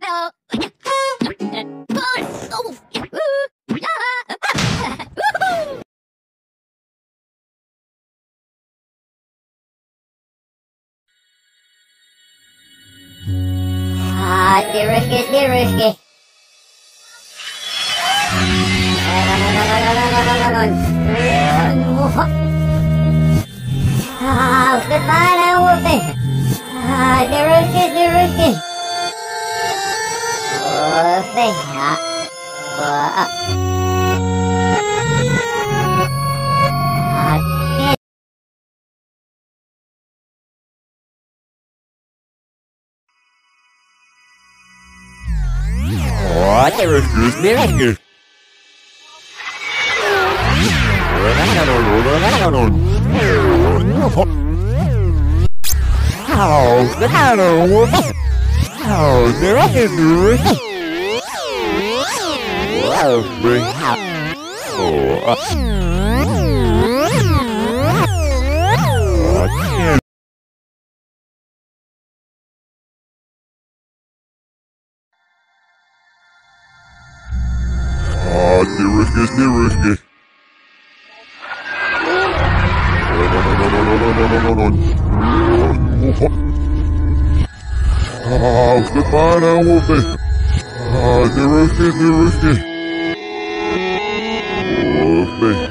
Too risky, too risky. Goodbye now, Wolfie. Too risky, too risky. Wolfie. Too risky, too risky. Oh, the hello. Oh, the record. Oh, bring out. Oh, the risky. Oh, goodbye now, Wolfie. Oh, too risky, too risky. Wolfie.